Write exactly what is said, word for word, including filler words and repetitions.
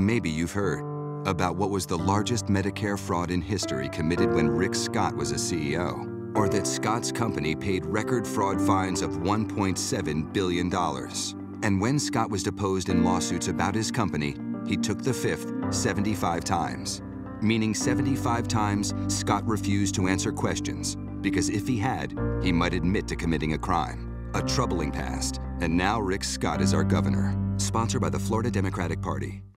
Maybe you've heard about what was the largest Medicare fraud in history committed when Rick Scott was a C E O, or that Scott's company paid record fraud fines of one point seven billion dollars. And when Scott was deposed in lawsuits about his company, he took the fifth seventy-five times, meaning seventy-five times Scott refused to answer questions, because if he had, he might admit to committing a crime. A troubling past, and now Rick Scott is our governor. Sponsored by the Florida Democratic Party.